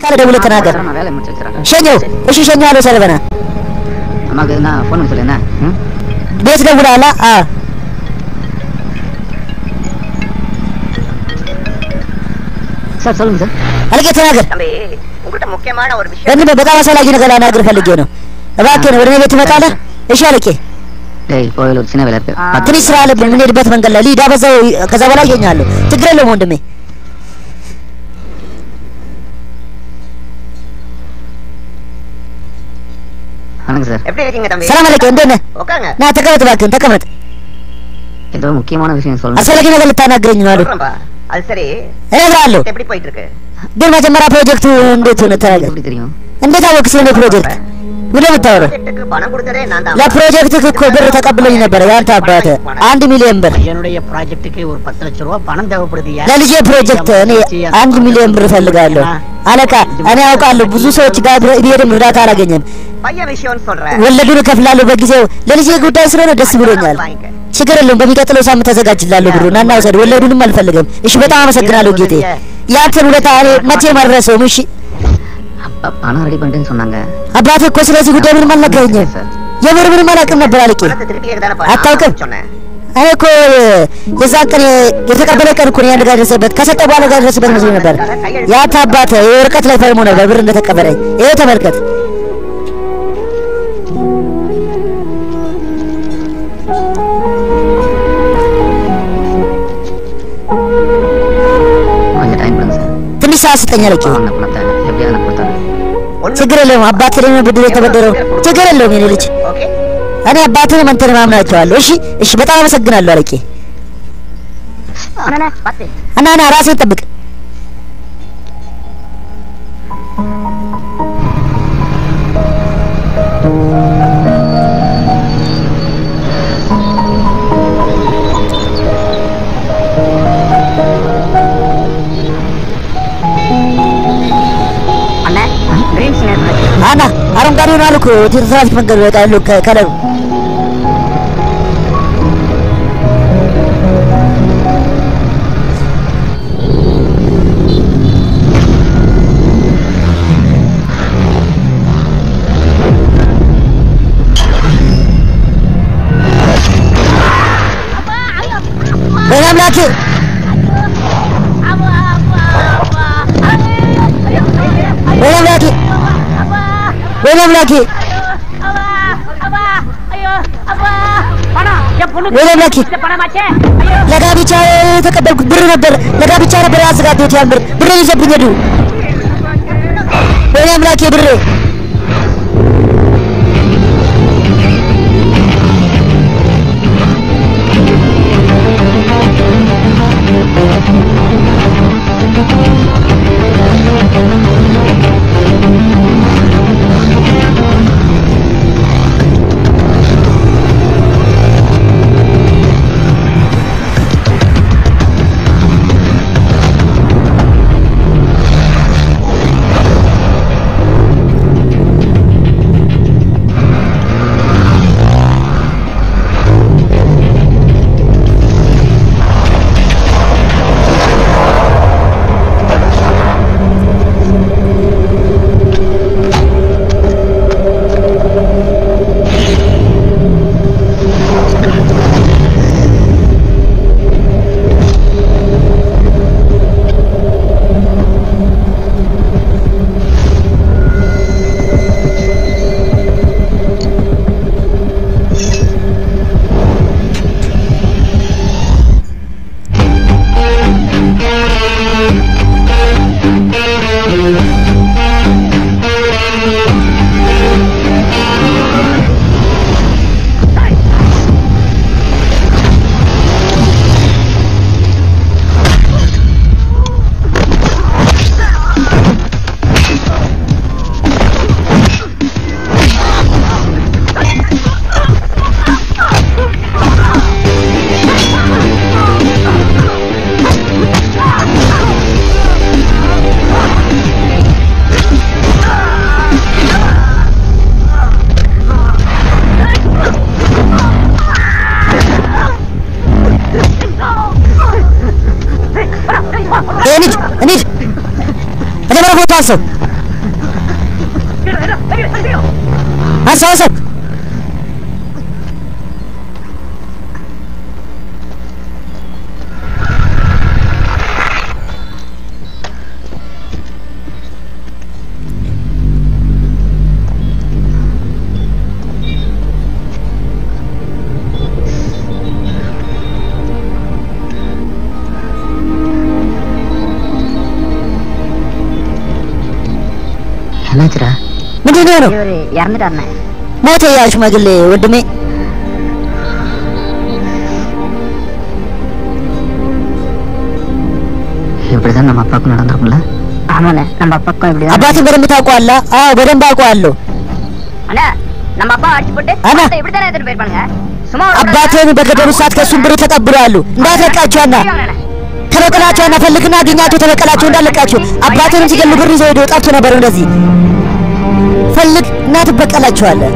ካለ ደውለህ ተናገር። ሸኘው። እሺ ሸኘዋለሁ ሰለበና ማገና ፎን ስለና ቤት ደውላላ ሰልም ዘ አለቀ ተናገር። እንግዲህ ሙከማና ወር ቢሽ እንዴ በጣም አሳላጊ ነገር ላናግር ፈልጌ ነው። እባክህ ወደ እኔ ቤት ትመጣለህ? እሺ አለቀ ደይ ፖይሎ ሲነበለበት ትንሽ ስራ አለብኝ የምንሄድበት መንገድ ላይ ሊዳ በዛው ከዛ በላይ ያገኛለሁ። ችግር የለውም ወንድሜ። ሰላም አለቀ እንዴት ነህ? ና ተቀመጥ እባክህን ተቀመጥ። እንደው ሙከማና ቢሽን ሶል አሳላጊ ነገር ልታናግረኝ ነው አሉ። አልሰሪ እነግርሃለሁ። ግን መጀመሪያ ፕሮጀክቱ እንዴት ሆነ ተናገር። እንዴት አወቅህ ስለ ፕሮጀክት? ምን የምታወራው? ለፕሮጀክት እኮ ብር ተቀብለኝ ነበር ያንተ አባት 1 ሚሊዮን ብር ለልጄ ፕሮጀክት እኔ 1 ሚሊዮን ብር ፈልጋለሁ። አለቃ እኔ አውቃለሁ ብዙ ሰዎች ጋር ብሄድም እርዳታ አላገኘም። ወለዱን እከፍላለሁ በጊዜው ለልጄ ጉዳይ ስለሆነ ደስ ብሎኛል። ችግር የለውም በሚቀጥለው ሳምንት ተዘጋጅላለሁ ብሩን እና እናውሰድ። ወለዱንም አልፈልግም። እሺ በጣም አመሰግናለሁ ጌቴ። ያንተን ውለታ እኔ መቼም አልረሳውም። እሺ አና ረዲ በንደን ሶናንጋ አባቴ እኮ ስለዚህ ጉዳይ ምንም አልነገረኝም። የምር ምንም አላውቅም ነበር አለቄ። አታውቅም? እኔ እኮ የዛ ቀን የተቀበለ ቀን እኮ ያን ጋር ደረሰበት ከሰጠ በኋላ ጋር ደረሰበት መስሎኝ ነበር። ያንተ አባት የወረቀት ላይ ፈርሞ ነበር ብር እንደተቀበለኝ። ይሄ ተመልከት። ትንሽ ሰዓት ስጠኝ አለቄ። ችግር የለውም አባትህ ደግሞ ብድር የተበደረው ችግር የለውም የኔ ልጅ። እኔ አባትህ መንተን ማምናቸዋለሁ። እሺ እሺ በጣም አመሰግናለሁ አለቄ። እና ራስህን ጠብቅ። አና አረንጓዴ ነው አልኩ ትራፊክ መንገድ ላይ ያለው ከለሩ በአምላኬ ወላምላኬ ወላምላኬ ለጋብቻ የተቀበልኩት ብር ነበር። ለጋብቻ ነበር ያዘጋጀሁት ያን ብር ይዘብኝ ሄዱ። ወላምላኬ ብር አንሳው አንሳው አንሳው என்னாச்சுடா? ምንድን ነው? இறந்துட்டாருண்ணே. ሞተ ያ ሽማግሌ ወንድሜ። இப்படிதான் நம்ம அப்பாவுக்கும் நடந்திருக்கும்ல? ஆமாண்ணே, நம்ம அப்பாவுக்கும் இப்படி. አባቴን በደንብ ታውቀዋለህ? አዎ በደንብ አውቀዋለሁ። அண்ணா நம்ம அப்பா அடிச்சு போட்டு አና இப்படி தானே எடுத்துட்டு போயிருப்பாங்க. சும்மா አባቴን በገደሉ ሰዓት ከእሱም ብር ተቀብለዋል። እንዳትለቃቸውና ተበቀላቸውና ፈልግና አግኛቸው፣ ተበቀላቸው እንዳለቃቸው። አባቴንም ሲገሉ ብር ይዘው ሄደው ጠፍቶ ነበር። እንደዚህ ፈልግ እና ትበቀላቸዋለህ።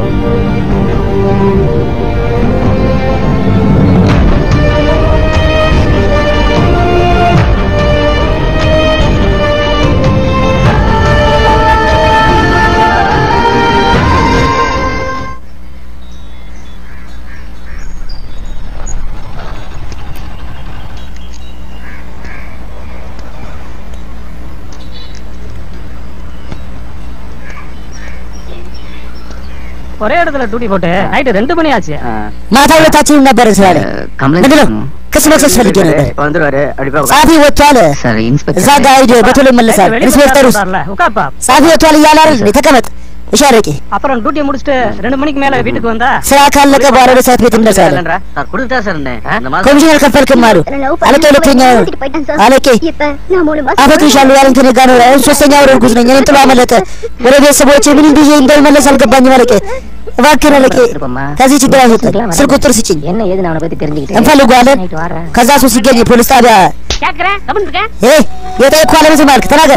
ஒரே இடத்துல டியூட்டி போட்டு நைட் 2 மணி ஆச்சு. ማታ ሁለታችንም ነበር ስላለ ምንድን ነው ክስ መክሰስ ፈልጌ ነበር። வந்துருவாரு அடிப்பா ጻፊ ወጥቷል። சார் இன்ஸ்பெக்டர் እዛ ጋር ሂድ በቶሎ ይመለሳል። ኢንስፔክተር ውስጥ உட்காப்பா. ጻፊ ወጥቷል እያለ አይደል? ተቀመጥ። እሺ አለቄ። அப்புறம் டியூட்டி முடிச்சிட்டு 2 மணிக்கு மேல வீட்டுக்கு வந்தா ስራ ካለቀ በኋላ ወደ ሰዓት ቤት እንደርሳለን። சார் கொடுத்தா சார் ኮሚሽን አልከፈልክም አሉ አለቄ። ሁለተኛ አለቄ አፈትሻለሁ ያለኝ ከእኔ ጋር ነው። ሶስተኛ ወር እርጉዝ ነኝ። እኔን ጥሎ አመለጠ። ወደ ቤተሰቦቼ ምን እንዲህ እንደሚመለስ አልገባኝም አለቄ። እባክህን አለቄ ከዚህ ችግር አይወጣም። ስልክ ቁጥር ስጭኝ என்ன ஏதுன்னு அவனை பத்தி தெரிஞ்சுக்கிட்டு እንፈልገዋለን። ከዛ እሱ ሲገኝ ፖሊስ ጣቢያ கேக்குறேன் கமெண்ட் இருக்கேன் የጠየቅኩህ አለምዝም አልክ ተናገር።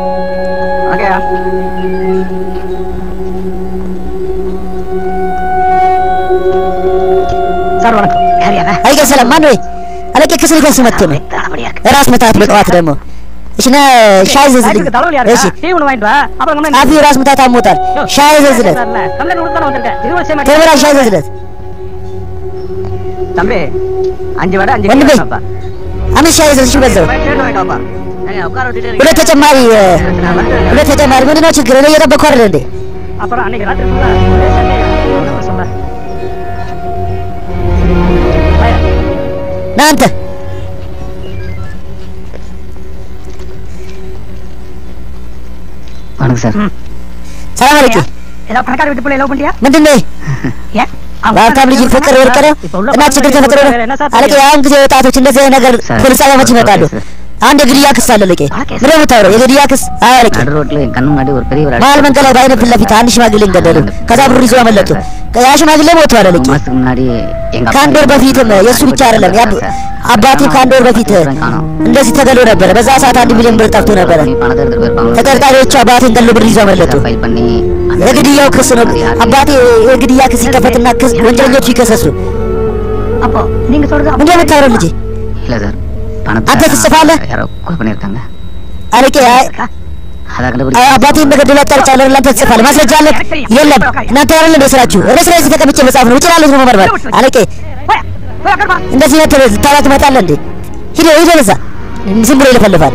சார் வணக்கம். யாரியா? አይገ ሰላም ማን ነው? አለቄ ክስ ሊከስ መጥቶ ነው። ራስ ምታት በጠዋት ደግሞ እሺ ና ሻይ ዘዝልኝ። እሺ டீ ஒன்னு வாங்கிட்டு வா. அப்புறம் கமெண்ட் ጻፊ ራስ ምታት አሞታል። ሻይ ዘዝለት கமெண்ட் கொடுத்தா வந்திருக்கேன். இதுவரை சேமா ተበራ ሻይ ዘዝለት தம்பி 5 வடை 5 ወንድሜ கிலோ አምስት ሻይ ዘዝሽ በዛው வாப்பா. உட்கார விட்டுட்டு ሁለት ተጨማሪ ምንድን ነው ችግር? እኔ እየጠበቅኩ አይደል እንዴ? அப்புறம் அன்னைக்கு ராத்திரி ஃபுல்லா ஒரே சண்டை சொல்ல. ና አንተ வணக்கம் சார். ሰላም አለቄ። ஏதோ பணக்கார வீட்டு பிள்ளை லவ் பண்ணியா? ምንድን ነው ஏன் በሀብታም ልጅ ፍቅር ወርቅ ነው እና ችግር ተፈጥሮ ነው አለቄ። አሁን ጊዜ ወጣቶች እንደዚህ አይነት ነገር ፖሊስ ጣቢያ መች ይመጣሉ? አንድ የግድያ ክስ አለ አለቄ። ምንድን ነው የምታወራው? የግድያ ክስ? አዎ አለቄ። நடு ரோட்ல என் கண்ணு முன்னாடி ஒரு பெரிய መሀል መንገድ ላይ በአይነ ፊት ለፊት አንድ ሽማግሌን ገደሉ። ከዛ ብር ይዞ አመለጡ። ያ ሽማግሌ ሞቷል አለቄ። மாசத்துக்கு முன்னாடி எங்க ከአንድ ወር በፊትም የእሱ ብቻ አይደለም አባቴ ከአንድ ወር በፊት እንደዚህ ተገሎ ነበረ። በዛ ሰዓት 1 ሚሊዮን ብር ጠፍቶ ነበረ። பணத்தை எடுத்துட்டு போயிருப்பாங்க. ተጠርጣሪዎቹ አባቴን ገሎ ብር ይዞ አመለጡ። ஃபைல் பண்ணி የግድያው ክስ ነው። አባቴ የግድያ ክስ ይከፈትና ክስ ወንጀለኞቹ ይከሰሱ። அப்போ நீங்க சொல்றது ምንድን ነው የምታወራው ልጄ? இல்ல சார் பணத்தை አንተ ትጽፋለህ? யாரோ கொலை பண்ணிருக்காங்க. አለቄ அதான் கண்டுபிடிச்சு አባቴን በገደሉ አጣርቻለሁ። ለአንተ ትጽፋለህ? ማስረጃ አለ? የለም። እናንተ ያለ እንደ ስራችሁ እኔ ስራ እዚህ ተቀምጬ መጻፍ ነው። ውጭ ላሉት ነው መመርመር። አለቄ እንደዚህ ነው ልታወራ ትመጣለህ እንዴ? ሂድ ሂድ ወደዛ። ዝም ብሎ ይለፈልፋል።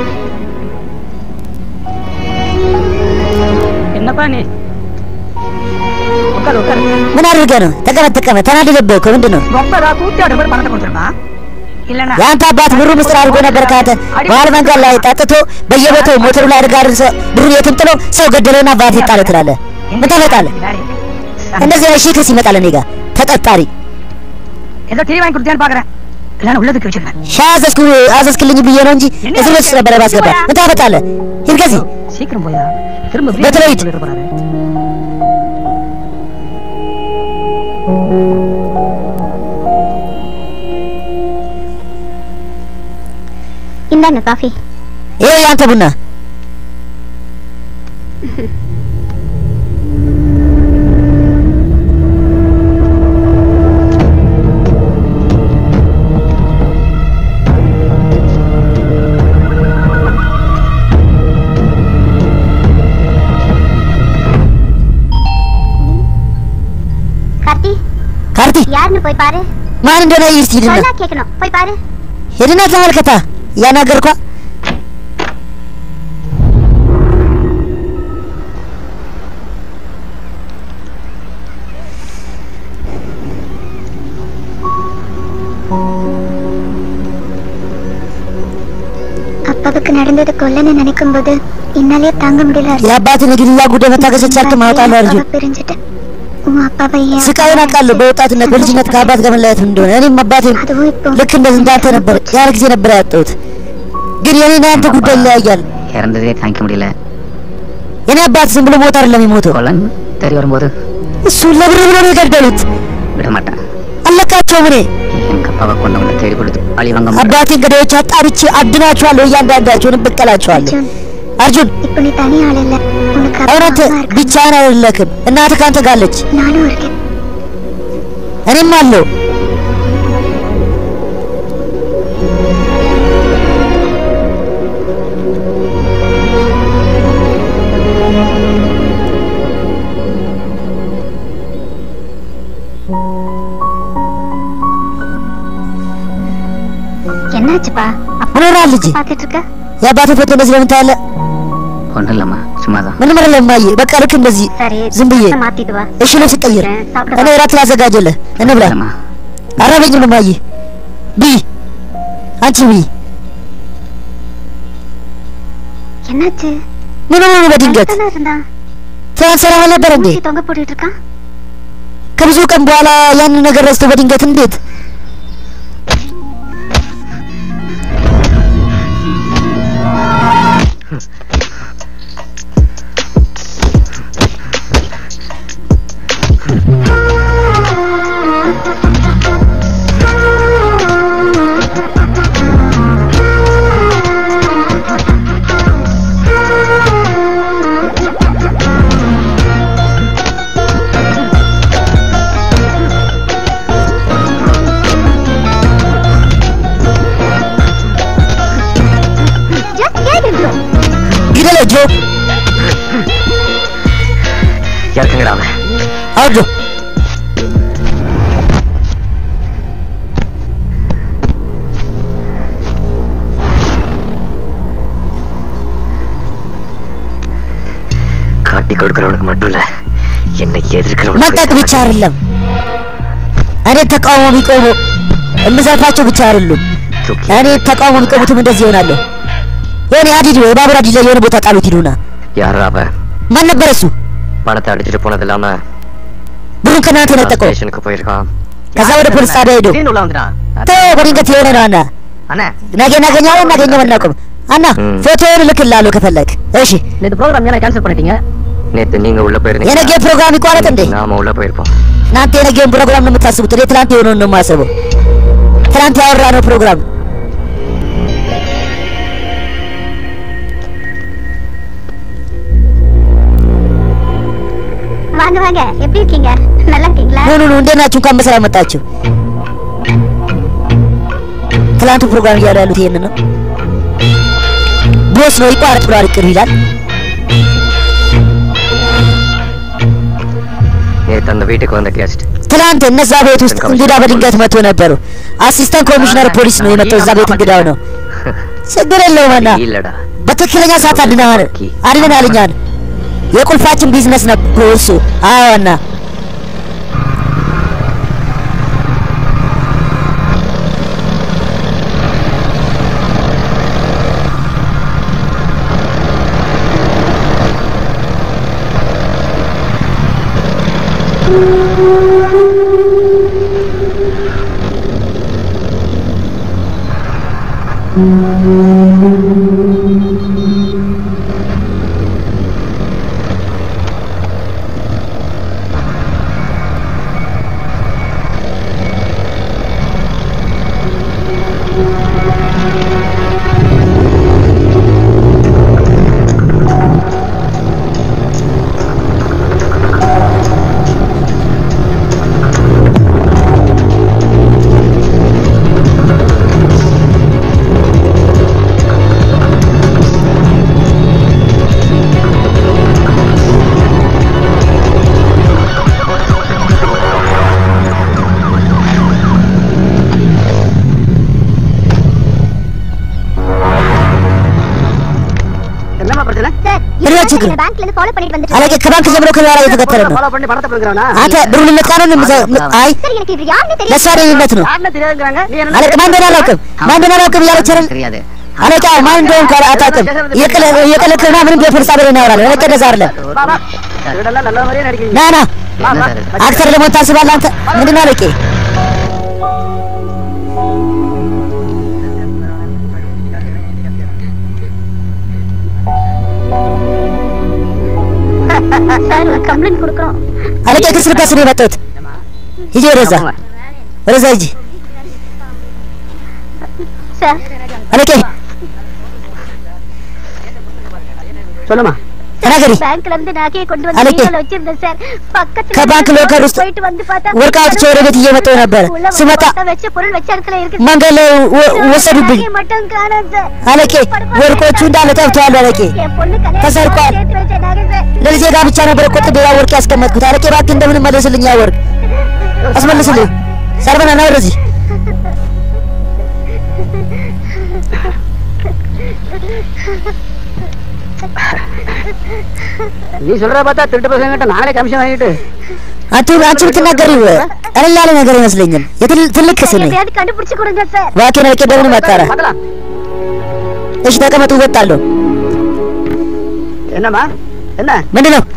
என்னப்பா நீ உட்காரு உட்காரு. ምን አድርገህ ነው? ተቀመጥ ተቀመጥ። ተናደደብህ እኮ ምንድን ነው? ரொம்ப கூட்டி ஆட மாதிரி பணத்தை கொடுத்துருப்பான் இல்லன்னா የአንተ አባት ብሩ ምስጢር አድርጎ ነበር ካንተ መሀል መንገድ ላይ ጠጥቶ በየቦታው ሞተሩ ላይ አድርጋ አድርሰ ብሩን የትም ጥሎ ሰው ገደለውና አባት ይጣለ ትላለህ። ምን ታመጣለህ? እንደዚህ አይነት ክስ ይመጣል እኔ ጋር ተጠርጣሪ። ஏதோ டீ வாங்கி கொடுத்தியான்னு பாக்குறேன். இல்லன்னா உள்ளதுக்கு வச்சிருக்கேன். ሻይ አዘዝክልኝ ብዬ ነው እንጂ እስር ቤት ውስጥ ነበረ ባስገባ። ምን ታመጣለህ? ሂድ ከዚህ சீக்கிரம் போயா. திரும்ப በተለይ ሂድ። போறாரு. இந்தாங்க காஃபி. ይሄ ያንተ ቡና። ካርቲ யாருன்னு போய் பாரு. ማን እንደሆነ ይርስ ሂድና சொன்னா கேட்கணும். போய் பாரு. ሄድና ተመልከታ ያናገርኳ அப்பாவுக்கு நடந்தது கொல்லன்னு நினைக்கும்போது என்னாலே தாங்க முடியல. የአባትን ግድያ ጉዳይ መታገስ ቻልክም አውጣለሁ አርጁ பிரிஞ்சிட்டு உன் አባவை ስቃዩን አውቃለሁ በወጣትነት በልጅነት ከአባት ጋር መለያየት እንደሆነ እኔም አባቴን ልክ እንደዚህ እንዳንተ ነበር ያን ጊዜ ነበር ያጣሁት ግን የኔና ያንተ ጉዳይ ይለያያል இறந்ததே தாங்கிக்க முடியல የኔ አባት ዝም ብሎ ሞት አይደለም የሞተው கொல்லன் தெரிய வரும்போது እሱ ለብር ብሎ ነው የገደሉት விட மாட்டேன் አለቃቸው ምን எனக்கு அப்பாவை கொண்டவங்களை தேடி கொடுத்து பழி வாங்க மாட்டேன் አባቴን ገዳዮች አጣርቼ አድናቸዋለሁ እያንዳንዳቸውን እበቀላቸዋለሁ አርጁን இப்ப நீ தனி ஆள் இல்ல உனக்கு አሁን አንተ ብቻህን አይደለክም እናትህ ካንተ ጋር አለች நானும் இருக்கேன் እኔም አለሁ என்னாச்சுப்பா ምን ሆነሃል ልጄ பாத்துட்டு இருக்க የአባትህ ፎቶ እንደዚህ ለምን ታያለህ ஒன்றும் இல்லைம்மா சும்மாதான் ምንም አይደለም ማየ በቃ ልክ እንደዚህ சரி ዝም ብዬ மாத்திட்டு வா እሺ ልብስ ቀይር እኔ እራት ላዘጋጀልህ እንብላ இல்லைம்மா አረበኝም ማየ ቢ አንቺ ቢ என்னாச்சு ምን ሆነ በድንገት நல்லா இருந்தா ትናንት ሰላም አልነበረ እንዴ ஊசி தொங்க போட்டுட்டு இருக்கான் ከብዙ ቀን በኋላ ያንን ነገር ረስቶ በድንገት እንዴት ግደለ ጆ இறக்குங்கடா அவன் አውጆ காட்டி கொடுக்கிறவனுக்கு மட்டும் இல்ல என்னை መንጠቅ எதிர்க்கிறவனுக்கு ብቻ አይደለም እኔ ተቃውሞ ቢቆሙ እምዘርፋቸው ብቻ አይደሉም እኔ ተቃውሞ ቢቆሙትም እንደዚህ ይሆናሉ የኔ አዲድ የባቡር አዲድ ላይ የሆነ ቦታ ጣሉት ይሉና யாரா அவன் ማን ነበር እሱ பணத்தை அடிச்சிட்டு போனது இல்லாம ብሩን ከናንተ ነጠቀው ஸ்டேஷனுக்கு போயிருக்கான் ከዛ ወደ ፖሊስ ጣቢያ ሄዶ திடீர்னு உள்ள வந்துட்டான் ተው በድንገት የሆነ ነው አና அண்ணா ነገ እናገኘው እናቆም አና ፎቶውን እልክልሃለሁ ከፈለክ እሺ நேத்து ப்ரோகிராம் ஏன் கேன்சல் பண்ணிட்டீங்க நேத்து நீங்க உள்ள போயிருந்தீங்க የነገ ፕሮግራም ይቋረጥ እንዴ நாம உள்ள போயிருப்போம் እናንተ የነገውን ፕሮግራም ነው የምታስቡት እኔ ትናንት የሆነውን ነው የማስበው ትናንት ያወራነው ፕሮግራም வாங்க வாங்க எப்படி இருக்கீங்க நல்லா இருக்கீங்களா ኑ እንዴት ናችሁ እንኳን በሰላም መጣችሁ ትናንቱ ፕሮግራም እያሉ ያሉት ይሄን ነው ቦስ ነው ይቋረጥ ብሎ አልቅር ይላል நேத்து அந்த வீட்டுக்கு வந்த கெஸ்ட் ትናንት እነዛ ቤት ውስጥ እንግዳ በድንገት መጥቶ ነበሩ አሲስታንት ኮሚሽነር ፖሊስ ነው የመጣው እዛ ቤት እንግዳው ነው ችግር የለውም እና இல்லடா በትክክለኛ ሰዓት አድነናል እኛን የቁልፋችን ቢዝነስ ነበር እሱ አዎና ምንድነው ችግር? பேங்க்ல இருந்து ஃபாலோ பண்ணிட்டு வந்துட்டு አለቄ ከባንክ ጀምሮ ከኋላ እየተከተለ ነው። ஃபாலோ பண்ணி பணத்தை போக்குறானா? አንተ ብሩን ልትቃረን አይ சரி எனக்கு இது யாருன்னு தெரியல ለሷ ደህንነት ነው። யாருன்னு தெரியாதுங்கறாங்க. நீ என்ன አለቄ ማን እንደሆነ አላውቅም እያለች አይደል? தெரியாது. አለቄ ማን እንደሆነ አታውቅም። የቀለከና ምንም በፍርሳ በላይ እናወራለን። አለቄ እንደዛ አይደለም። வா வா. இதெல்லாம் நல்ல மாதிரியே நடிக்கிறீங்க. ና ና வா வா. አክተር ለመሆን ታስባለህ አንተ? ምንድነው አለቄ? சார் கம்ப்ளைன்ட் கொடுக்கறோம் አለቄ ክስ ልታስር ነው የመጣሁት። ሂጂ ወደዛ ሂጂ። சார் አለቄ சொல்லுமா. ተናገሪ። பேங்க்ல இருந்து நகையை கொண்டு வந்து அலக்கே. வீட்ல வச்சிருந்தேன் சார் பக்கத்துல ከባንክ ሎከር ውስጥ போயிட்டு வந்து பார்த்தா ወርቅ አውጥቼ ወደ ቤት እየመጣሁ ነበር። ስመጣ வெச்ச பொருள் வெச்ச இடத்துல இருக்கு መንገድ ላይ ወሰዱብኝ። நகையை மட்டும் காணோம் சார் አለቄ ወርቆቹ እንዳለ ጠፍተዋል። አለቄ என் பொண்ணு கல்யாணம் ተሰርቋል። சேர்த்து வச்ச நகை சார் ለልጄ ጋብቻ ነበር እኮ ጥዴ ወርቅ ያስቀመጥኩት። አለቄ እባክህ እንደምንም መልስልኝ። ያ ወርቅ አስመልስልኝ። ሰርበና ና ወደዚህ። நீ சொல்ற பார்த்தா திருட்டு பசங்க கிட்ட நாளே கமிஷன் வாங்கிட்டு አንቺ ብትናገሪው ቀለል ያለ ነገር አይመስለኝም። ትልቅ ክስ ነኝ። எப்படியாவது கண்டுபிடிச்சு கொடுங்க சார் እባክህ አለቄ እንደምንም አጣራ። பாக்கலாம். እሺ ተቀመጡ፣ እወጣለሁ። என்னம்மா என்ன ምንድን ነው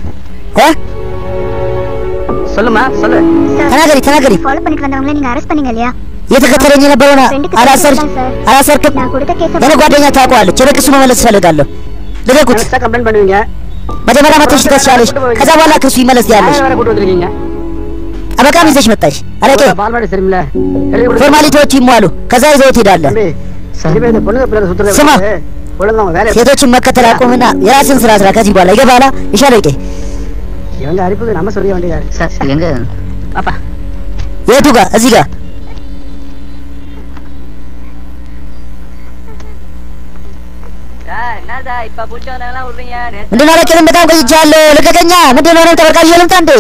சொல்லுமா சொல்லு. ተናገሪ። ஃபாலோ பண்ணிட்டு வந்தவங்கள நீங்க அரெஸ்ட் பண்ணீங்க இல்லையா? እየተከተለኝ የነበረውና አላሰርክም። நான் கொடுத்த கேஸ் የኔ ጓደኛ ታውቀዋለች። ወደ ክሱ መመለስ እፈልጋለሁ። ልቀቁት። எக்ஸ்ட்ரா கம்ப்ளைண்ட் பண்ணுவீங்க. መጀመሪያ መጥተሽ ትከሻለሽ፣ ከዛ በኋላ ክሱ ይመለስ ያለሽ። வேற கூட்டி வந்திருக்கீங்க. ጠበቃም ይዘሽ መጣሽ። አለቄ பால்வாடி சரிமில்ல. எழுதி கொடு. ፎርማሊቲዎች ይሟሉ፣ ከዛ ይዘው ትሄዳለህ። தம்பி இனிமே இந்த பொண்ணுங்க பிள்ளை சுத்துறது சும்மா. ஒழுங்கா உங்க வேலையை ሴቶችን መከተል አቁምና የራስን ስራ ስራ። ከዚህ በኋላ ይገባላ? እሺ አለቄ። இவங்க அரிப்புக்கு நம்ம சொல்ல வேண்டியதா சார் எங்க பாப்பா. የቱ ጋር? እዚህ ጋር என்னடா இப்ப புடிச்சவனெல்லாம் விடுறீங்க? ምንድን ነው? አለቄ በጣም ቆይቻለሁ። ልቀቀኛ። ምንድን ነው? ተበርቃ ይልምጣ እንዴ?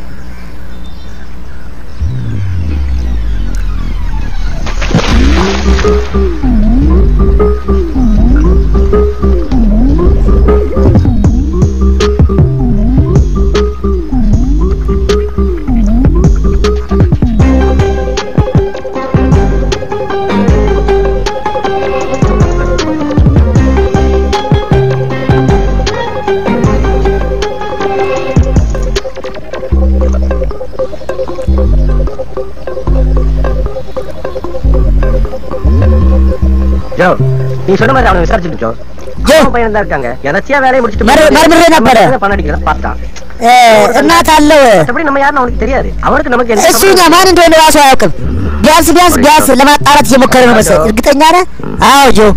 ஜோ நீ சொன்ன மாதிரி அவனை விசாரிச்சுட்டு ஜோ. ஜோ. அவன் பையன் தான் இருக்காங்க. எதாச்சியா வேலையை முடிச்சிட்டு மறுபடியும் என்ன பாரு? பண்ண அடிக்கிறத பார்த்தான். እናት አለው። மற்றபடி நம்ம யாருன்னு அவனுக்கு தெரியாது. அவனுக்கு நமக்கு என்ன እሱ እኛ ማን እንደሆነ ራሱ አያውቅም። ቢያንስ ለማጣራት እየሞከረ ነው መሰለኝ። እርግጠኛ ነህ? አዎ ጆ።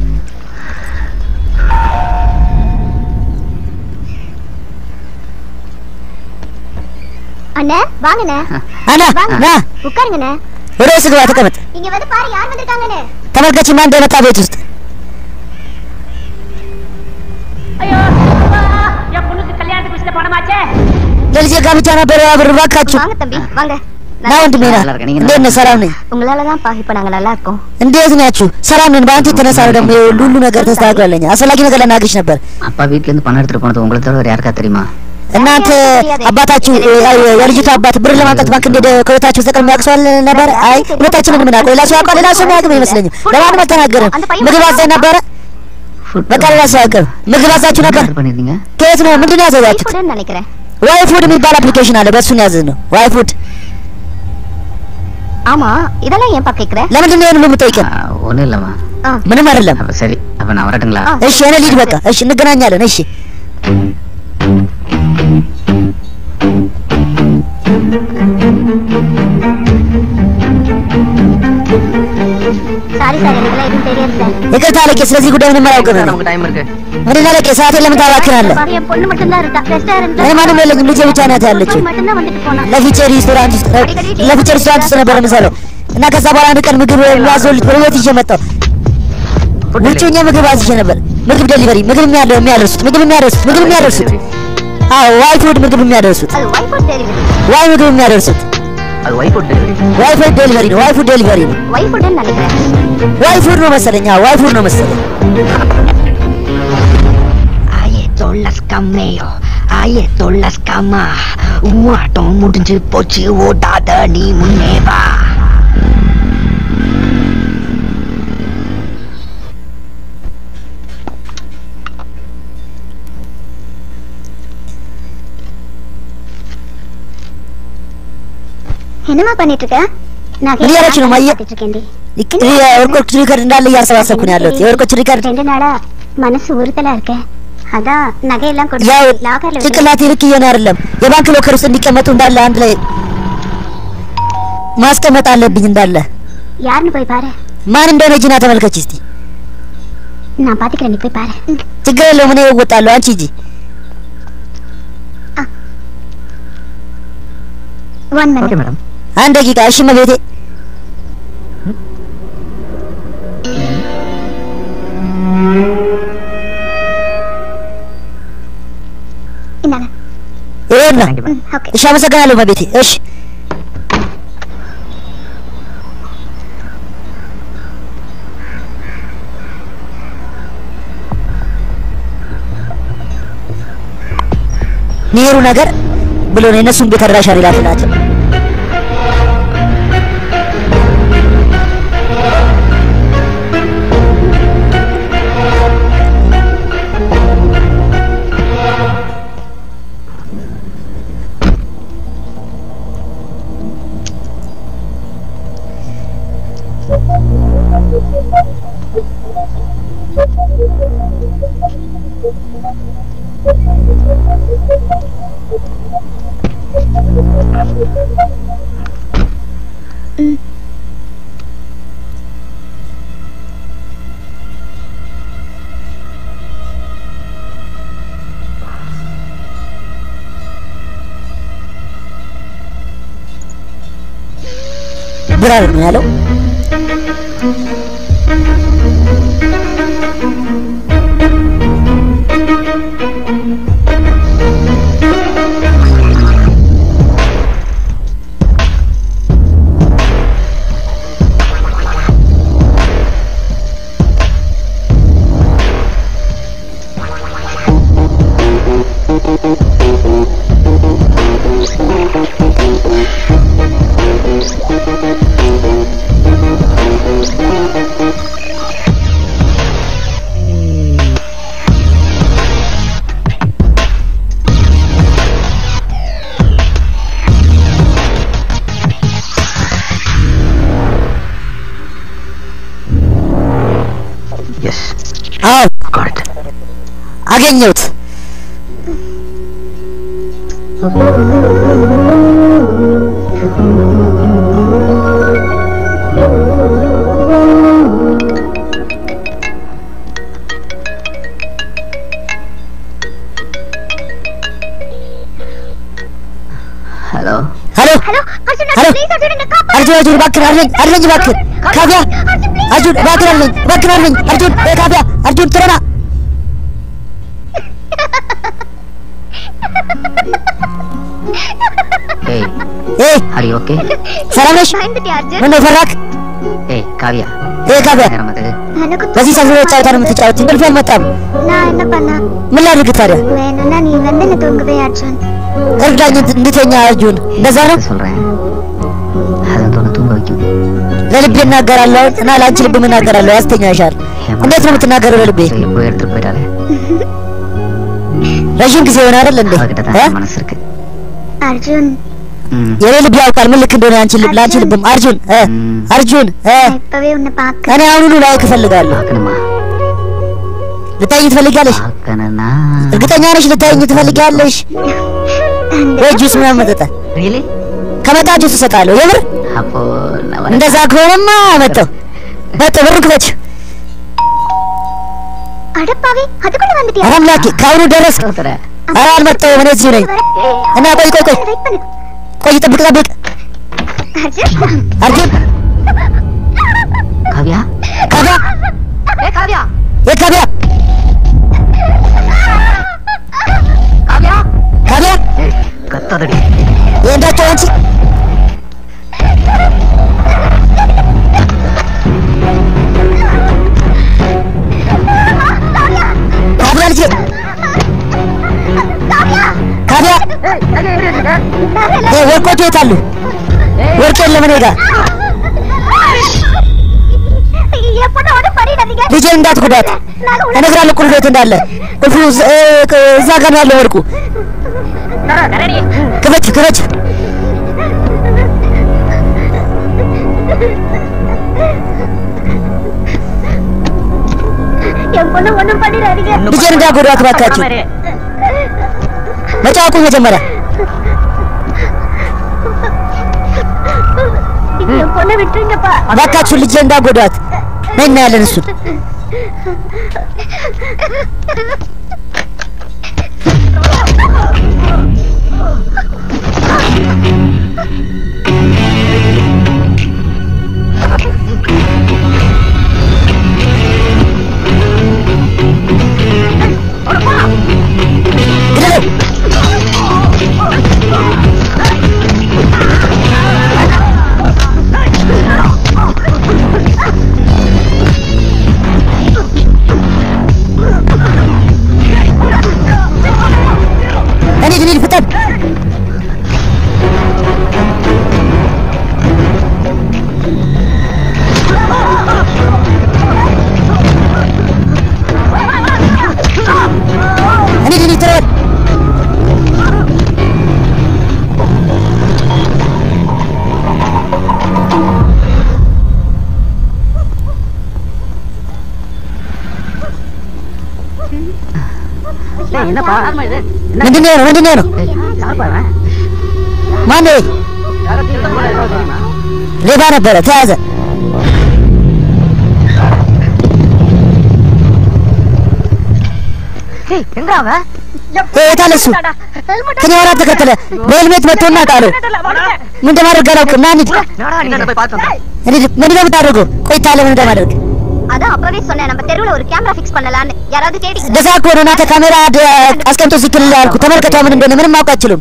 அண்ணே வாங்கண்ணே አና ና உட்காருங்கண்ணே ወደ ውስጥ ግባ፣ ተቀመጥ። இங்க வந்து பாரு யார் வந்திருக்காங்கண்ணே ተመልከች ማን እንደመጣ ቤት ውስጥ። ஐயோ என் பொண்ணுக்கு கல்யாணத்துக்கு விஷயத்துல பணமாச்சே. ለልጄ ጋብቻ ነበር ብር እባካችሁ። வாங்க தம்பி வாங்க ና ወንድሜ ና። நல்லா இருக்கேன். நீங்க እንዴት ነህ? ሰላም ነኝ። உங்களாலதான் பா இப்ப நாங்க நல்லா இருக்கோம் እንዴት ናችሁ? ሰላም ነን። በአንተ የተነሳ ነው ደግሞ ሁሉ ነገር ተስተካክሏል። አስፈላጊ ነገር ልናግርሽ ነበር። அப்பா வீட்ல இருந்து பணம் எடுத்துட்டு போனது உங்களுக்கு தவிர வேற யாருக்கா தெரியுமா? እናንተ አባታችሁ የልጅቷ አባት ብር ለማምጣት ባንክ እንደሄደ ከሁለታችሁ በስተቀር የሚያውቅ ሰው ነበረ? አይ ሁለታችንን የምናውቀው ሌላ ሰው ያውቃል። ሌላ ሰው የሚያውቅም አይመስለኝም። ለማንም አልተናገርም። ምግብ አዘን ነበረ። በቃ ሌላ ሰው ያውቅም። ምግብ አዛችሁ ነበር? ஆர்டர் பண்ணிருந்தீங்க? ከየት ነው? ምንድን ነው ያዘዛችሁት? ஃபுட்னு நினைக்கிறேன் ዋይ ፉድ የሚባል አፕሊኬሽን አለ። በእሱን ያዝን ነው ዋይ ፉድ። ஆமா இதெல்லாம் ஏன் பா கேக்குற ለምንድን ነው ይሄን የምትጠይቀን? ஒண்ணும் இல்லம்மா. ምንም አይደለም። அப்ப சரி, அப்ப நான் வரட்டுங்களா? እሺ እኔ ልሂድ በቃ። እሺ እንገናኛለን። እሺ சாரி சார் எனக்குலாம் எதுவும் தெரியாது சார் ይቅርታ አለቄ፣ ስለዚህ ጉዳይ ምንም አላውቅም። நமக்கு டைம் இருக்கு. ምንድን ነው አለቄ? ሰዓቴን ለምን ታባክናለህ? பாரு என் பொண்ணு மட்டும் தான் இருக்கா ரெஸ்டாரன்ட்ல እኔ ማንም የለኝም። ልጄ ብቻ ናት ያለችው። மட்டும் தான் வந்துட்டு போனா ለፊቸር ሬስቶራንት ውስጥ ነበር የምሰራው እና ከዛ በኋላ አንድ ቀን ምግብ የሚያዘውልት በህይወት ይዤ መጣሁ። ውጭ ሆኜ ምግብ አዝዤ ነበር። ምግብ ዴሊቨሪ፣ ምግብ የሚያደርሱት። አዎ ዋይ ፉድ ምግብ የሚያደርሱት። அது வைஃபோட் டெலிவரி ዋይ ምግብ የሚያደርሱት அது வைஃப் டெலிவரி. ዋይ ፉድ ዴሊቨሪ ነው። ዋይ ፉድ ዴሊቨሪ ነው። வைஃபோட்னு நினைக்கிறேன் ዋይ ፉድ ነው መሰለኝ። ዋይ ፉድ ነው መሰለኝ። Ay, esto. las cameo ayeto las cama ஆட்டம் முடிஞ்சு போச்சு ஓடாத நீ முன்னே வா என்னமா பண்ணிட்டு இருக்க நான் ரியாக்ஷன் மைய கேட்டிருக்கேன்டி ఎవరికో రికార్డ్ ఉండాలి యాసవాసకుని అల్లో ఎవరికో రికార్డ్ ரெண்டு நாளா மனசு உறுத்தலா இருக்க அதான் நகையெல்லாம் கொண்டு ያው லாக்கர்ல ጭንቅላት ይርክየን አይደለም የባንክ ሎከር ውስጥ እንዲቀመጡ እንዳለ አንድ ላይ ማስቀመጥ አለብኝ እንዳለ யாருன்னு போய் பாரு ማን እንደሆነ ጂና ተመልከች እስቲ நான் பாத்துக்கிறேன் நீ போய் பாரு ችግር የለውም እኔ እወጣለሁ አንቺ ሂጂ 1 minute ఓకే మేడం አንድ ደቂቃ እሺ መቤቴ இந்தாங்க ይሄና okay እሺ አመሰግናለሁ መቤቴ እሺ ኔሩ ነገር ብሎ ነው እነሱን ቤት አድራሻ ሊላክላቸው ብራር ነው ያለው yes አዎ got it አገኘሁት hello hello hello Arjun hello please Arjun ने कहा अर्जुन अर्जुन बाकी अर्जुन बाकी काव्या अर्जुन बाकी अर्जुन ए काव्या अर्जुन तेरा ना hey A are you okay ሰላምሽ பயந்துட்டியா Arjun ምን ነው ፈራክ hey kavya A काव्ያ ramate எனக்கு በዚህ ሰዓት ጫወታ ነው የምትጫወት እንቅልፍ አልመጣም நான் என்ன பண்ண ምን ላድርግ ታዲያ வேணும்னா நீ வந்து என்ன தூங்குவே அர்ஜுன் እርዳኝ እንድተኛ አርጁን እንደዛ ነው சொல்றேன் hadan tona tunga வைக்கும் ለልቤ እናገራለሁ እና ለአንቺ ልብ እናገራለሁ ያስተኛሻል እንዴት ነው የምትናገረው ለልቤ போய் எடுத்து போயிட்டாலே ረጅም ጊዜ ሆነ አይደል እንዴ மனசு இருக்கு அர்ஜுன் የኔ ልብ ያውቃል ምን ልክ እንደሆነ አንቺ ልብ ለአንቺ ልብም አርጁን አርጁን இப்பவே உன்னை பார்க்க እኔ አሁኑኑ ላይክ እፈልጋለሁ பாக்கணுமா ልታይኝ ትፈልጊያለሽ பாக்கணும்னா እርግጠኛ ነሽ ልታይኝ ትፈልጊያለሽ ወይ ጁስ ምናምን መጠጣ really ከመጣ ጁስ እሰጣለሁ የምር அப்போ நான் እንደዛ ከሆነማ መጣው ብር ክፈች அடப்பாவி அதுக்குள்ள வந்துட்டியா አምላኬ ካሁኑ ደረስ வரேன் ኧረ አልመጣሁም እኔ እዚሁ ነኝ እና ቆይ வெயிட் பண்ணு ቆይ ጠብቅ அர்ஜுன் አርጁን காவியா ካቪያ ஏ காவியா የካቪያ காவியா ካቪያ கத்தாதடி ఏంటో አንቺ ካቪያ ልጅ ወርቆቹ የት አሉ? ወርቅ የለም እኔ ጋር። ልጄን እንዳትጎዳት እነግራለሁ። ቁልፉ የት እንዳለ ቁልፉ እዛ ጋር ነው ያለው ወርቁ። ክፈች ልጄን እንዳትጎዳት እባካችሁ። መጫወቁ መጀመሪያ እባካችሁ ልጄን እንዳትጎዳት። ነይ እናያለን እሱን። እንሂድ ፍጠን። እንሂድ ተረድ። ምንድነው ነው? ማነው? ሌባ ነበረ ተያዘ። የት አለ እሱ? ከኔ ኋላ ተከተለ። በሄልሜት መጥቶና ጣለው። ምን እንደማደርግ አላውቅም። ና እንሂድ። ምን እንደምታደርገው ቆይ ታለ ምን እንደማደርግ அதான் அப்பவே சொன்னேன் நம்ம தெருவுல ஒரு கேமரா ஃபிக்ஸ் பண்ணலாம்னு யாராவது கேட்டீங்க ደዛ እኮ ነው እናንተ ካሜራ አስቀምጦ ሲክል ያልኩ ተመልከተው ምን እንደሆነ ምንም ማውቅ አትችሉም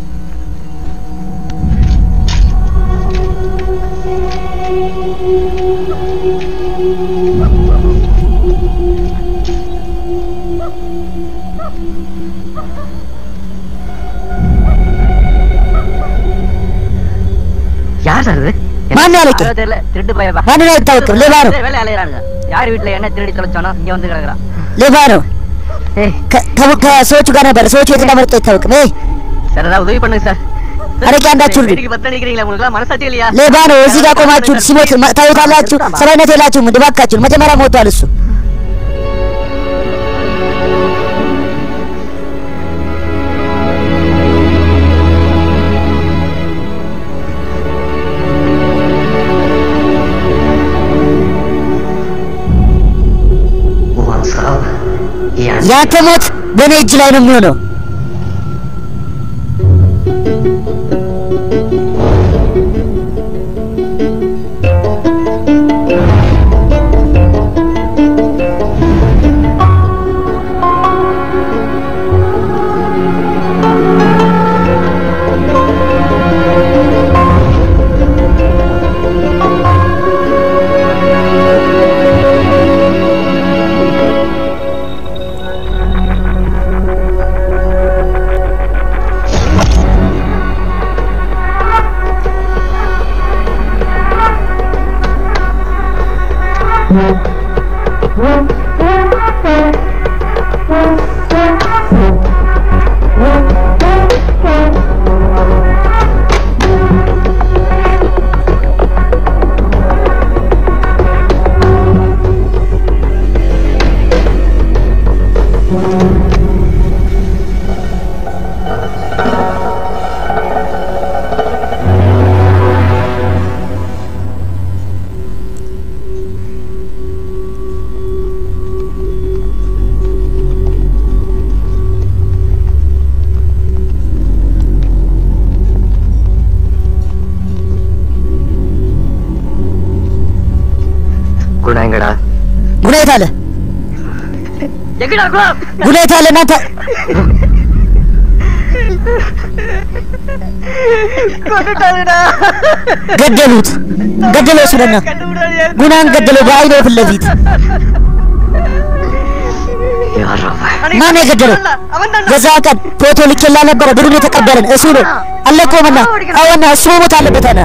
யார் சார் இது ማን ያለቀ திருட்டு பையன் ማን ነው አይታወቅም ሌባ ነው வேலை አலையறாங்க யார் வீட்ல என்ன திருடி தொலைச்சானோ இங்க வந்து கிடக்குறான் ሌባ ነው ከሰዎቹ ጋር ነበር ሰዎቹ የት እንደመጡ አይታወቅም சார் ஏதாவது உதவி பண்ணுங்க சார் አረቂ አንዳችሁ ልጅ இன்னைக்கு பத்த நிக்கிறீங்களா உங்களுக்கு மனசாட்சி இல்லையா ሌባ ነው እዚህ ጋር ቆማችሁ ሲሞት ታዩታላችሁ ሰላይነት የላችሁም ድባካችሁ መጀመሪያ ሞቷል እሱ ያንተ ሞት በኔ እጅ ላይ ነው የሚሆነው ጉዳይታለ எங்கடா ጉዳይታለ እናንተ கொண்டுட்டாருடா ገደለው ስለና ጉናን ገደለው በአይኔ ፊት ለፊት யார ማን የገደለው? የዛ ቀን ፎቶ ልኬላ ነበረ ብሩን የተቀበለን እሱ ነው። አለቆመና አወና እሱ ሞት አለበት አለ።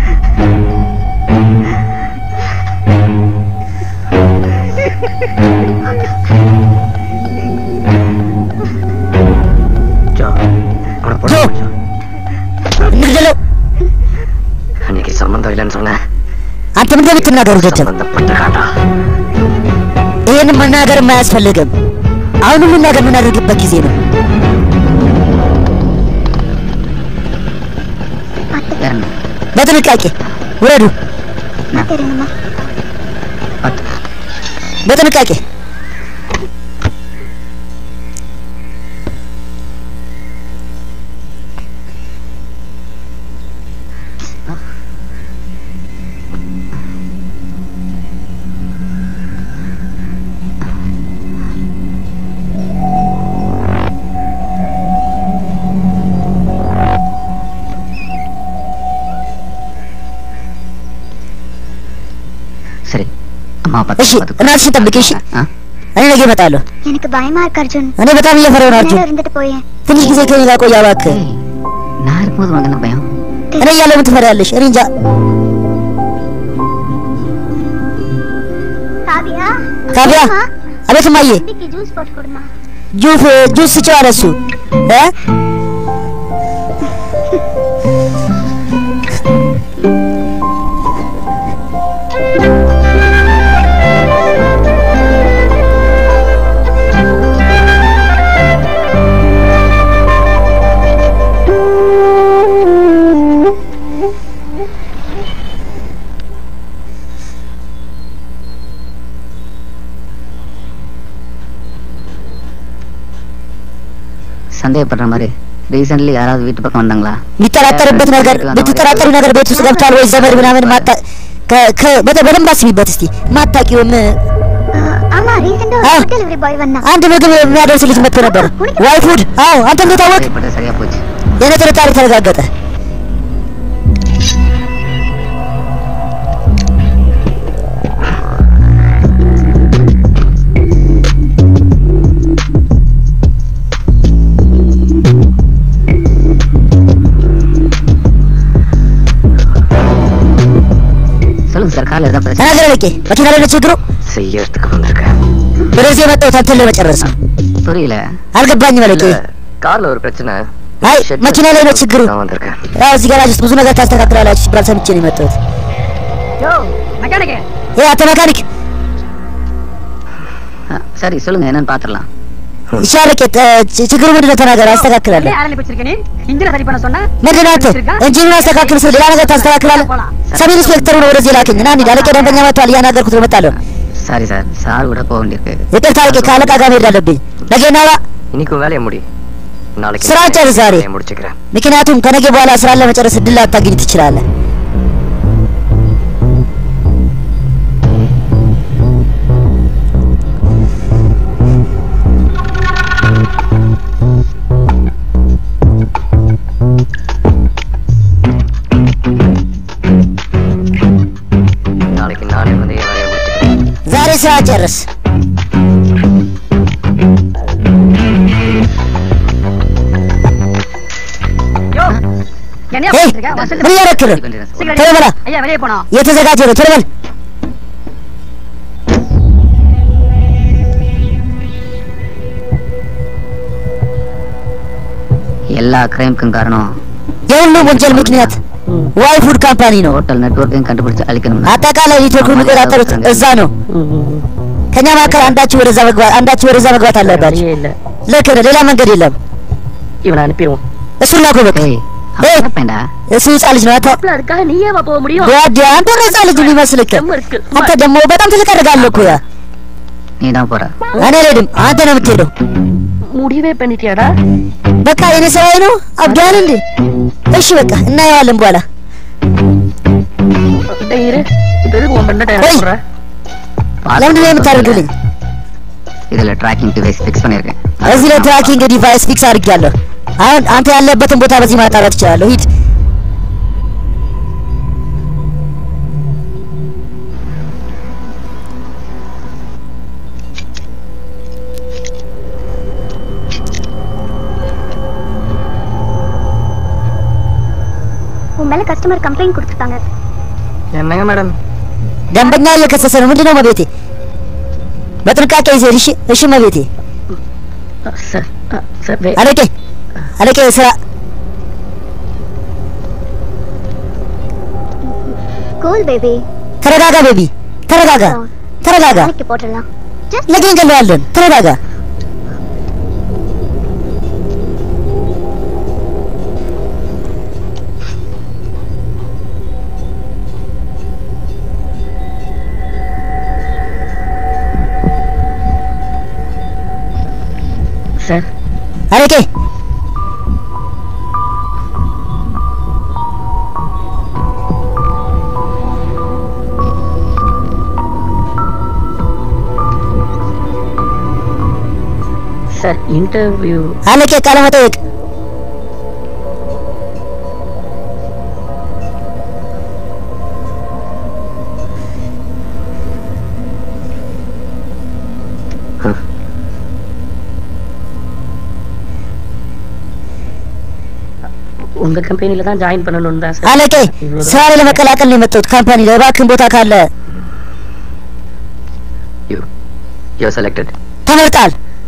እንግደለው። அன்னைக்கு சம்பந்தம் இல்லைன்னு சொன்னேன். አንተ ምን እንደምትናገረው ደደብ? சம்பந்தப்பட்ட ይሄን መናገር የማያስፈልግም። አሁን ሁሉ ነገር የምናደርግበት ጊዜ ነው። በጥንቃቄ ውረዱ። በጥንቃቄ እሺ እናትሽን ጠብቂ። እሺ እኔ ነገ እመጣለሁ። எனக்கு பயமா இருக்கு அர்ஜுன்። እኔ በጣም እየፈራሁ ነው አርጁን። இருந்துட்டு போயே ትንሽ ጊዜ ከኔ ጋር ቆይ እባክህ። நான் இருக்கும்போது உனக்கு என்ன பயம்? እኔ እያለሁ ምን ትፈሪያለሽ? እኔ እንጃ። காவியா ካቢያ አቤት እማዬ። இன்னைக்கு ஜூஸ் போட்டு கொடுமா. ጁስ ስጪው አለ እሱ சந்தேகப்படுற மாதிரி ரீசன்ட்லி யாராவது வீட்டு பக்கம் வந்தாங்களா? የሚጠራጠርበት ነገር ብትጠራጠሩ ነገር ቤት ውስጥ ገብቷል ወይ ዘመድ ምናምን ማታ በደንብ አስቢበት እስቲ። ማታቂውም ஆமா ரீசன்ட்டா ஒரு டெலிவரி பாய் வந்தா. አንድ ምግብ የሚያደርስ ልጅ መጥቶ ነበር። ዋይ ፉድ። አዎ አንተ እንዴት አወቅ? சரியா போச்சு። የኔ ጥርጣሬ ተረጋገጠ። சொல்லுங்க சார், காலையில தான் பிரச்சனை. ተናገረ ለቄ መኪና ላይ ነው ችግሩ? செய்யறதுக்கு வந்திருக்கேன். ወደዚህ የመጣሁት አንተን ለመጨረስ ነው። புரியல። አልገባኝም ለቄ። கார்ல ஒரு பிரச்சனை. አይ መኪና ላይ ነው ችግሩ። நான் வந்திருக்கேன். ያው እዚህ ጋራጅ ውስጥ ብዙ ነገር ታስተካክላላችሁ ሲባል ሰምቼ ነው የመጣሁት። யோ மெக்கானிக் አንተ መካኒክ சரி சொல்லுங்க, என்னன்னு பாத்துடலாம். ይሻለቄ ችግሩ ምንድን ነው? ተናገር፣ አስተካክላለሁ። ஆரம்பி வச்சிருக்க நீ இன்ஜினை சரி பண்ண சொன்னா ምንድን ነው አንተ ኢንጂኑን አስተካክል ስል ሌላ ነገር ታስተካክላለህ? ሰብ ኢንስፔክተሩ ነው ወደዚህ ላከኝ እና እንሂድ። አለቄ ደንበኛ መጥቷል፣ እያናገርኩት ነው። እመጣለሁ። சரி சார், சார் கூட போக வேண்டியிருக்கு. ይቅርታ አለቄ፣ ከአለቃ ጋር መሄድ አለብኝ። ነገ እናውራ። இன்னைக்கு வேலையை முடி. நாளைக்கு ስራ ጨርስ ዛሬ፣ முடிச்சுக்கிறேன். ምክንያቱም ከነገ በኋላ ስራ ለመጨረስ እድል ላታገኝ ትችላለህ። நாளைக்கு நானே வந்து வேலையை முடிச்சுக்கிறேன். ዛሬ ስራ ጨርስ። யோ என்ன ஏய், பண்ணிட்டு இருக்க? ምን እያደረክ ነው? ቶሎ በላ። ஐயா வெளியே போனோம். እየተዘጋጀ ነው። ቶሎ በል። எல்லா கிரைம்க்கும் காரணம் የሁሉም ወንጀል ምክንያት ዋይ ፉድ ካምፓኒ ነው። ஹோட்டல் நெட்வொர்க்கையும் கண்டுபிடிச்சு அழிக்கணும்። አጠቃላይ ኔትወርኩን የሚቆጣጠሩት እዛ ነው። ከኛ መካከል አንዳችሁ ወደዛ መግባት አለባችሁ። ልክ ነህ፣ ሌላ መንገድ የለም። இவனை அனுப்பிடுவோம். እሱን ላኩ በቃ። ஏய், ஏய். அவன் பையன்டா. እሱ ህፃን ልጅ ነው። அதுக்காக நீயே போக முடியும்? ጓዴ አንተ ህፃን ልጅ የሚመስልክ አንተ ደግሞ በጣም ትልቅ አድርጋለሁ እኮ። ያ நீ தான் போற. እኔ አልሄድም፣ አንተ ነው የምትሄደው። முடிவே பண்ணிட்டியாடா? በቃ የኔ ሰራይ ነው። አብዳል እንዴ? እሺ በቃ እናየዋለን በኋላ። டேய் இப்போ எதுக்கு உன் பண்ண டைம் போற? ለምንድን ነው የምታደርግልኝ? இதுல ட்ராக்கிங் டிவைஸ் ஃபிக்ஸ் பண்ணிருக்கேன். እዚህ ላይ ትራኪንግ ዲቫይስ ፊክስ አድርጌያለሁ። አሁን አንተ ያለበትን ቦታ በዚህ ማጣራት እችላለሁ። ሂድ። உன் மேல கஸ்டமர் கம்ப்ளைண்ட் கொடுத்துட்டாங்க. என்னங்க மேடம்? ደንበኛ እየከሰሰ ነው። ምንድነው መቤቴ? በጥንቃቄ ይዘህ እሺ መቤቴ። አለቄ ስራ cool baby. ተረጋጋ ቤቢ፣ ተረጋጋ። போடலாம். ነገ እንገለዋለን። ተረጋጋ። சார் அலகே சார் இன்டர்வியூ. அலகே ቃለመጠይቅ உங்க கம்பெனில தான் ஜாயின் பண்ணனும் தான் sir. አለቄ ስራ ላይ ለመቀላቀል ነው የመጣሁት ካምፓኒ ላይ። እባክህን ቦታ ካለ you are selected. ተመርጣል።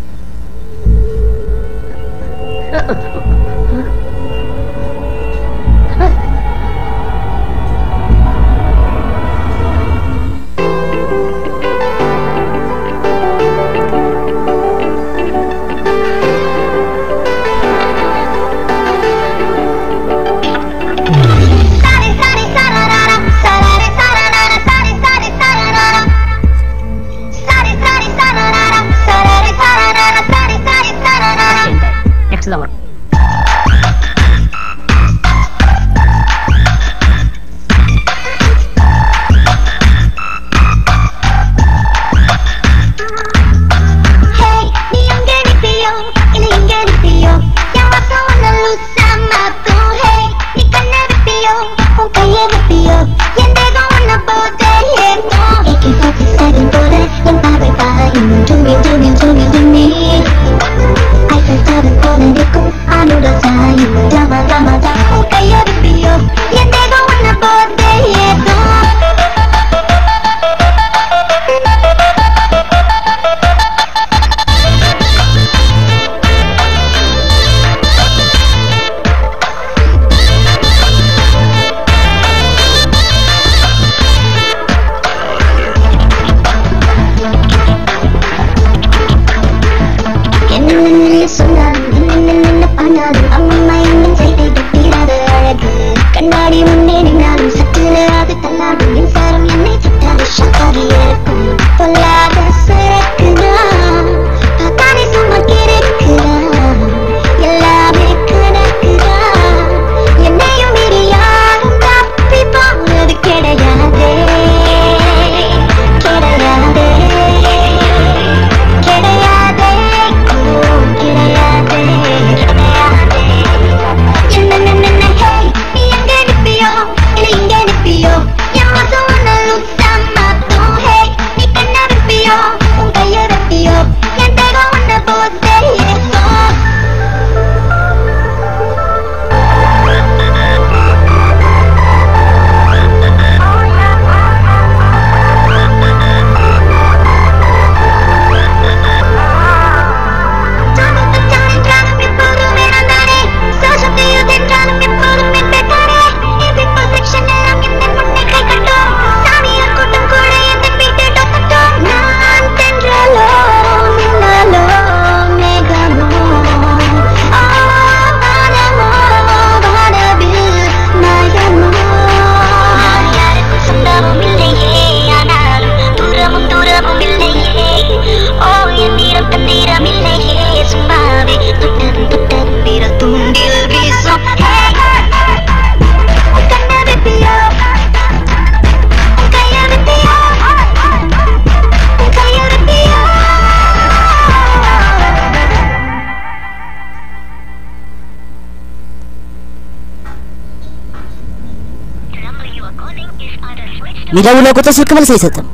ሚደውለው ቁጥር ስልክ መልስ አይሰጥም።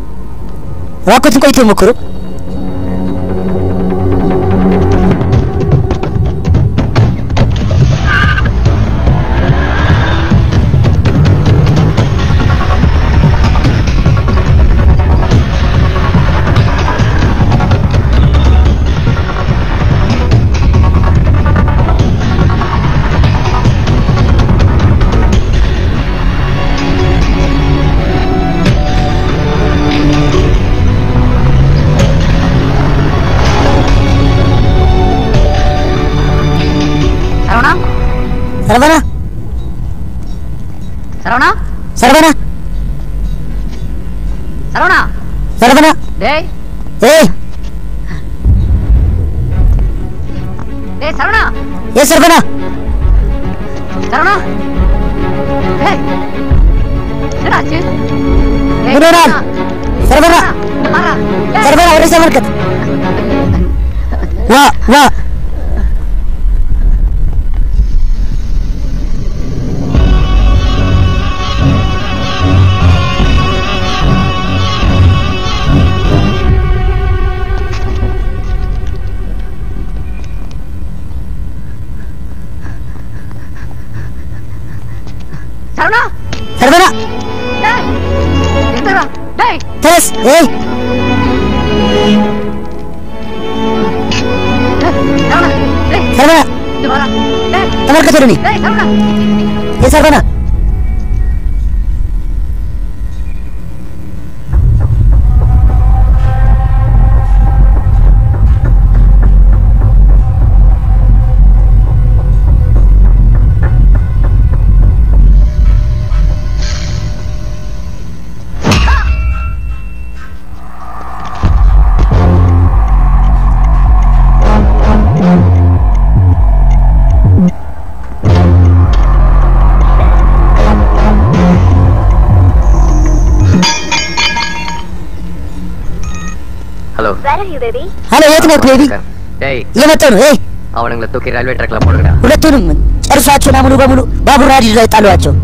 እባክዎትን ቆይተው ይሞክሩ። Saravana Saravana Saravana Saravana Saravana டேய் ஏய் டேய் சரவணா ஏ சரவணா சரவணா டேய் என்னாச்சு முருகன் சரவணா மாறா சரவணா ஒரு நிமிஷம் வா வா சரவணா சரவணா டேய் எந்தடா டேய் தெரஸ் ஏய் சரவணா டேய் சரவணா இது வாடா டேய் તમાર કચરો નહીં டேய் சரவணா એ Saravana hello halo ya tengok baby டேய் iya betul eh அவனுங்களை தூக்கி ரயில்வே ட்ராக்ல போடுங்கடா ሁለቱንም ጨርሷቸው ና ሙሉ በሙሉ ባቡር ሀዲድ ላይ ጣሏቸው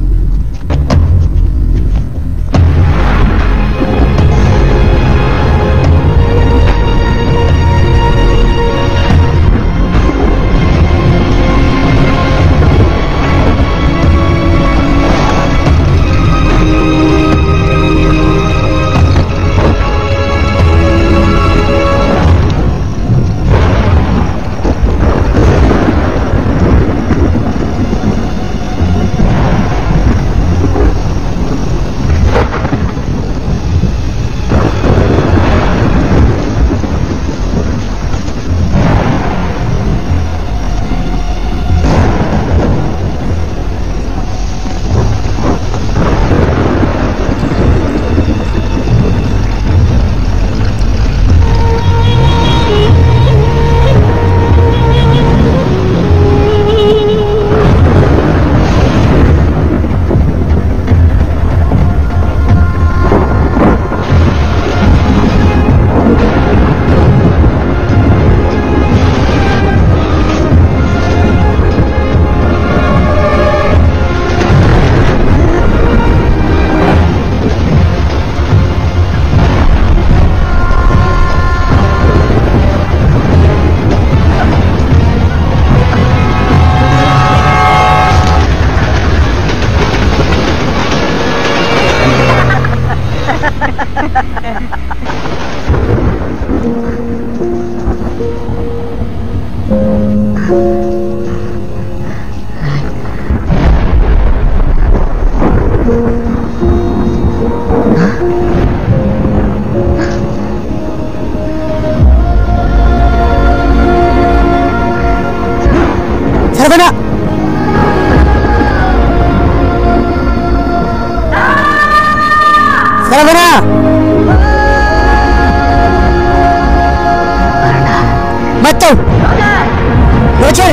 சரவணா சரவணா மத்தோ ரோஜர்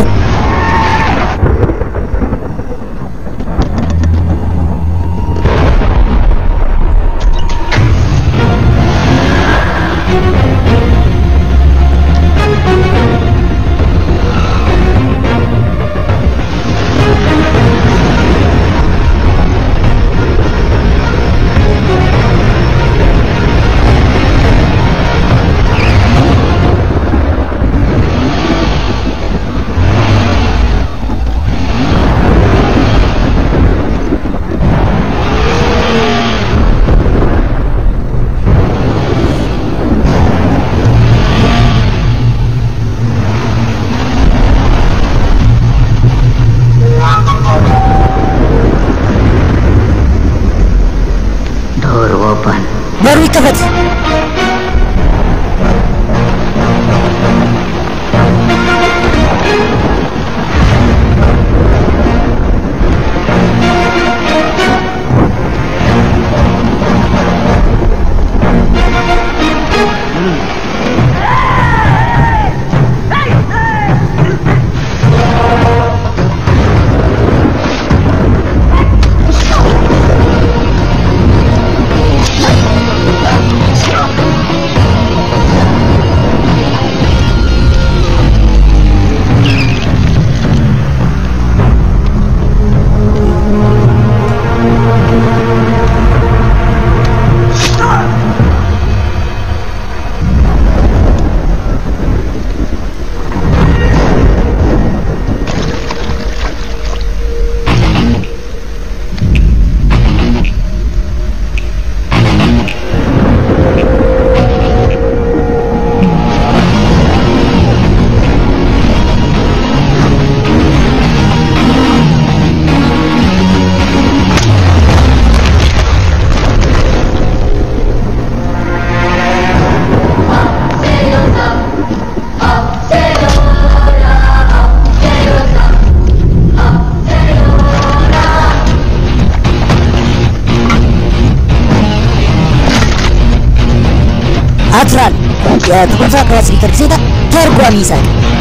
የጥቁር ሳካስ ሪከርድ ተርጓሚ ይሳቅ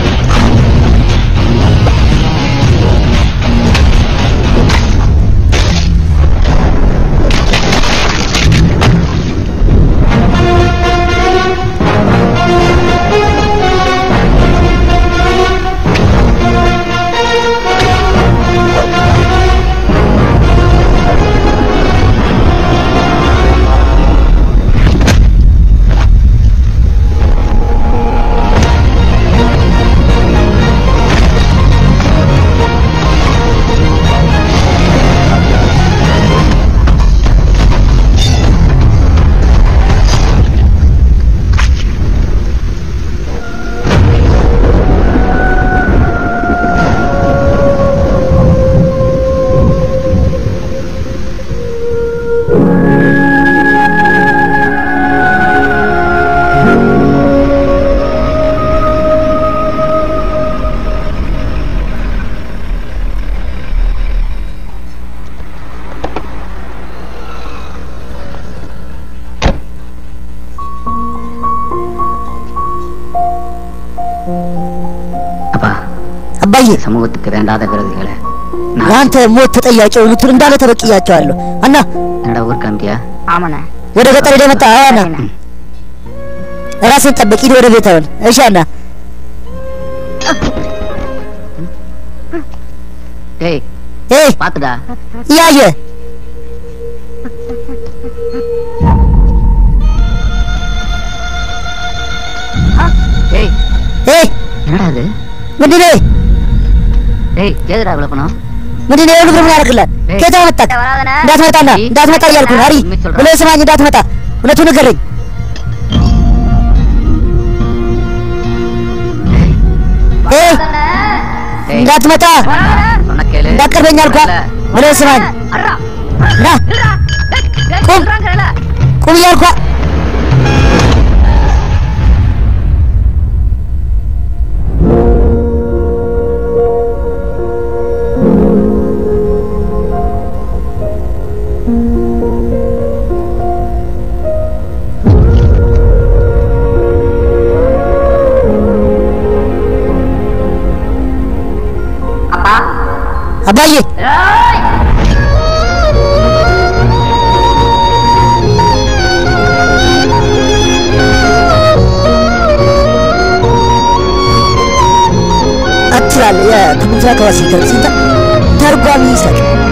சமூகத்துக்கு வேண்டாத விரோதிகளை ያንተ ሞት ተጠያቂ የሆኑትን እንዳለ ተበቅያቸዋለሁ እና என்னடா ஊர் ካምፒያ ஆமாண்ணே ወደ ገጠር ሄደህ መጣ አና ራስን ጠብቅ ሂድ ወደ ቤት አሁን እሺ አና டேய் பாத்துடா ያየ என்னடா இது ምንድነው ஏதுடா இவ்வளவு பணம் ምንድነው ሁሉ ምን ያደርግላል ከታ መጣ እንዳትመጣ እያልኩ አሪ ብለህ ስማኝ እንዳትመጣ እውነቱን ንገረኝ እንዳትመጣ እንዳትቀርበኝ አልኳ ብለህ ስማኝ ቁም እያልኳ አባዬ አትላል ያ ትጉዛ ከዋሲ ከሲታ ተርጓሚ ይሰጥ